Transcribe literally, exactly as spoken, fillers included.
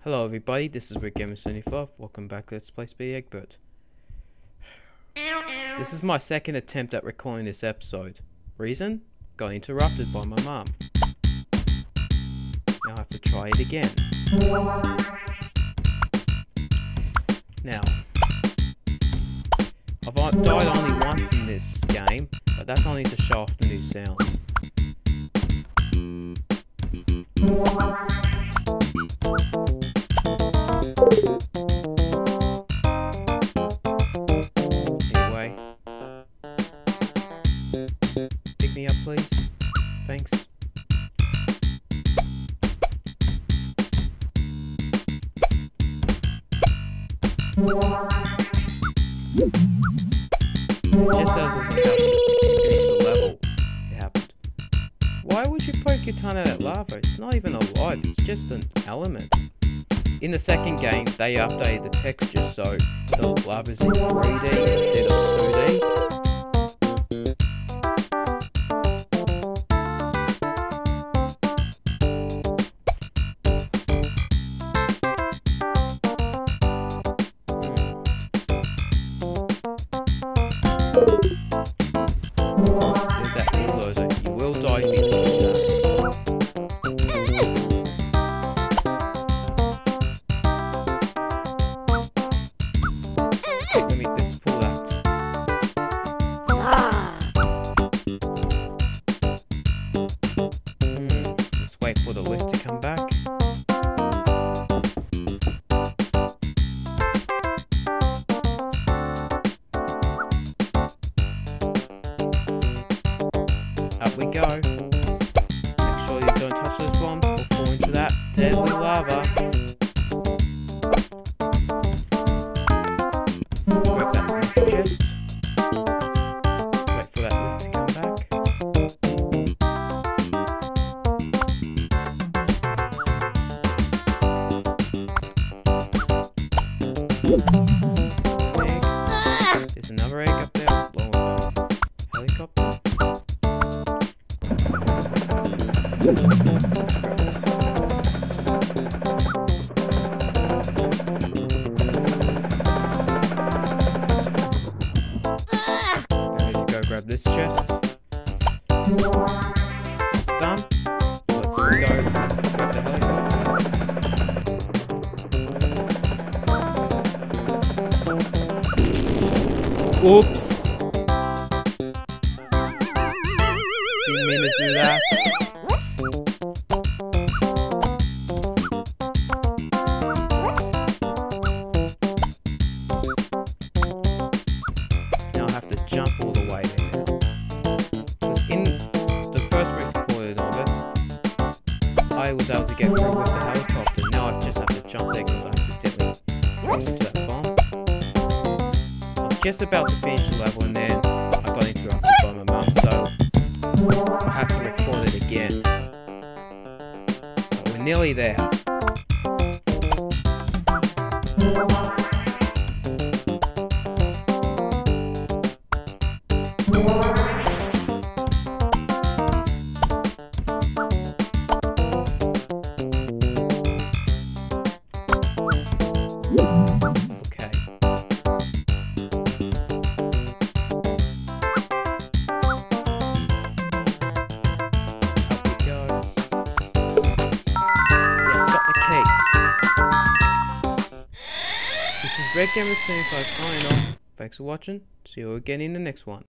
Hello everybody, this is Eggbert seventy-five. Welcome back to Let's Play Speedy Eggbert. This is my second attempt at recording this episode. Reason? Got interrupted by my mum. Now I have to try it again. Now, I've died only once in this game, but that's only to show off the new sound. Anyway, pick me up please. Thanks. Just as I was about to finish the level, it happened. Why would you poke your tongue at that lava? It's not even alive, it's just an element. In the second game, they updated the texture so the lava's in three D instead of two D. There's that bulldozer. You will die if you touch that. Let me, let's pull that. Hmm, let's wait for the lift to come back. Up we go. Make sure you don't touch those bombs or fall into that deadly lava. Grab that next chest. Wait for that lift to come back. Egg. There's another egg up there. Along with a helicopter. Grab this chest. It's done. Let's go grab the helicopter. Oops. Didn't mean to do that. Now I have to jump all the way there. In the first recording of it, I was able to get through with the helicopter. Now I just have to jump there because I accidentally dropped into that bomb. I was just about to finish the level and then I got interrupted by my mum, so I have to record it again. But we're nearly there. Okay. Up we go. Yes, got the key. This is Eggbert seventy-five signing off. Thanks for watching. See you again in the next one.